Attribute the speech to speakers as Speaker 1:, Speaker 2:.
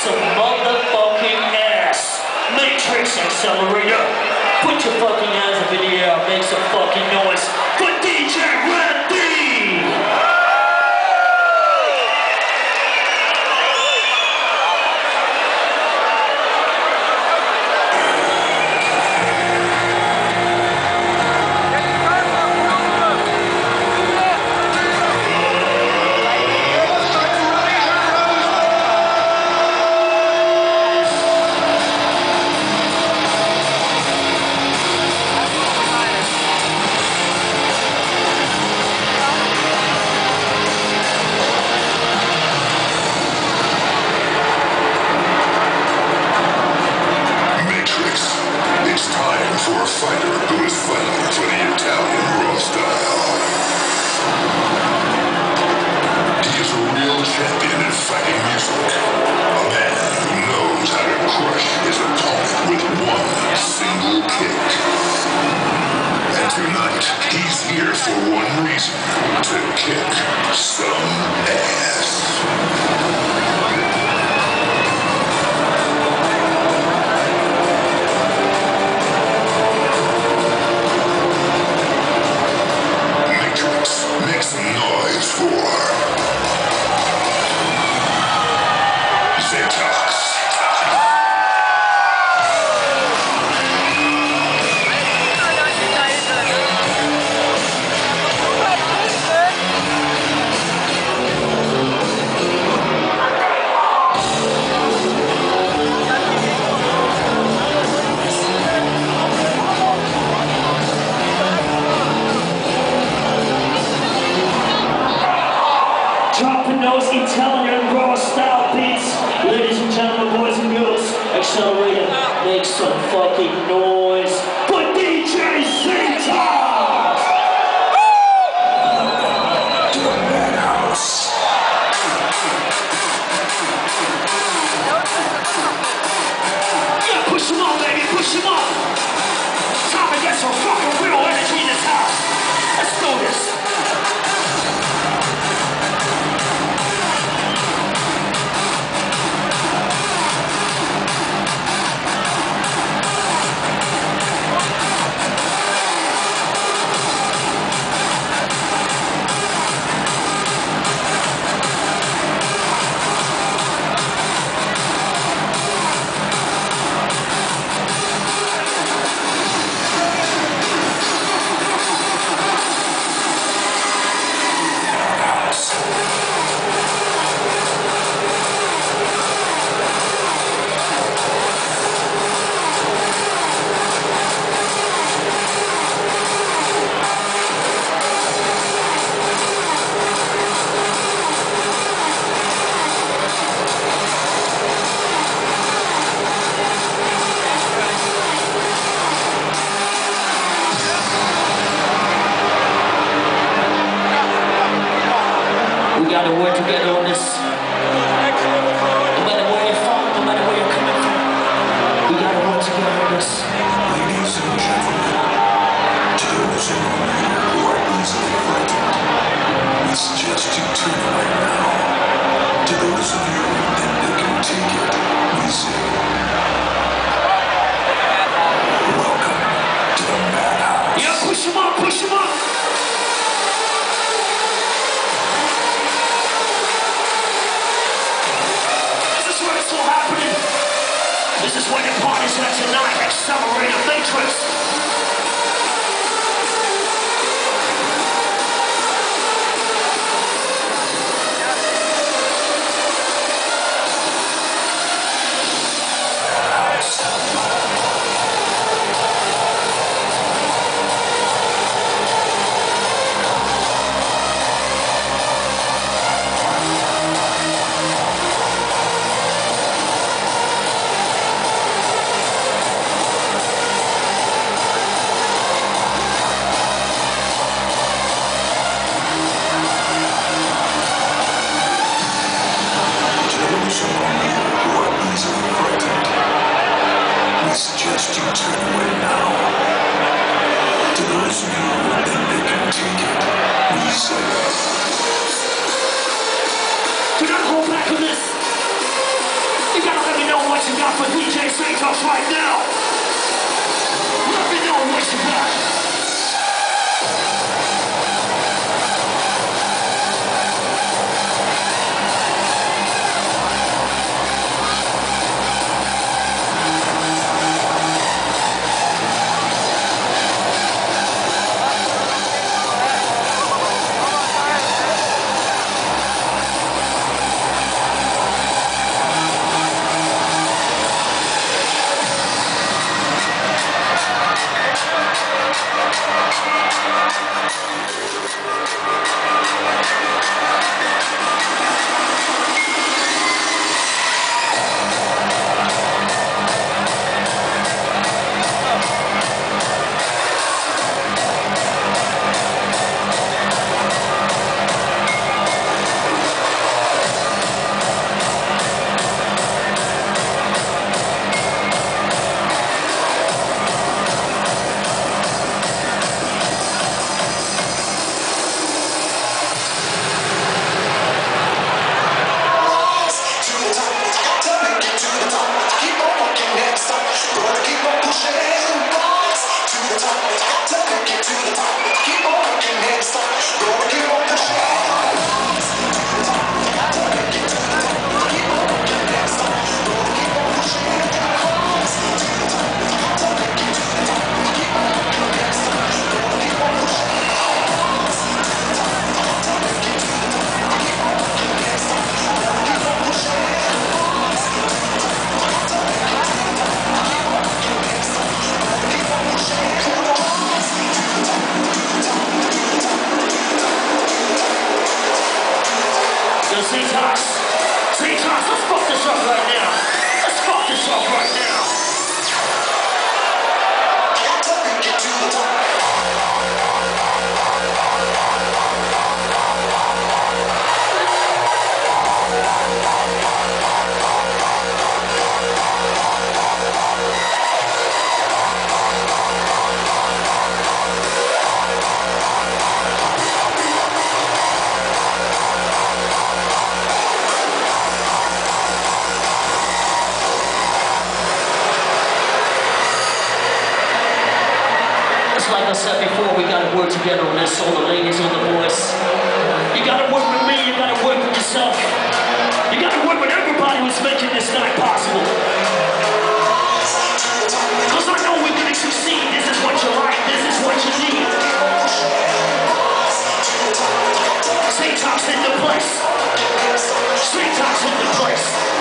Speaker 1: some motherfucking ass. Matrix Accelerator. Put your fucking hands up in the air. Make some fucking noise for DJ Randy.
Speaker 2: For a fighter who is fighting for the Italian raw style. He is a real champion in fighting music. A man who knows how to crush his opponent with one single kick. And tonight, he's here for one reason: to kick some ass. Make some noise for Zetox.
Speaker 1: Dropping those Italian raw style beats. Ladies and gentlemen, boys and girls, Accelerator, make some fucking noise for DJ Zetox!
Speaker 2: To the madhouse.
Speaker 1: Yeah, push him on, baby, push him on! Time to get some fucking real energy in this house. Let's do this. We gotta work together on this. No matter where you're from, no matter where you're coming from, we gotta work together on this.
Speaker 2: Ladies and gentlemen, to those of you who are easily frightened, we suggest you tune in right now. To those of you that they can take it, we say, welcome to the madhouse.
Speaker 1: Yeah, push him up, push him up! This is where the party's at tonight. Accelerator Matrix. You gotta Talks right now. Let me know what you got. Seatox, let's fuck this up right now. Let's fuck this up right now. Got to make it to the top. Like I said before, we gotta work together on this, all the ladies, all the boys. You gotta work with me, you gotta work with yourself. You gotta work with everybody who's making this night possible. Cause I know we're gonna succeed. This is what you like, this is what you need. Seatox in the place. Seatox in the place.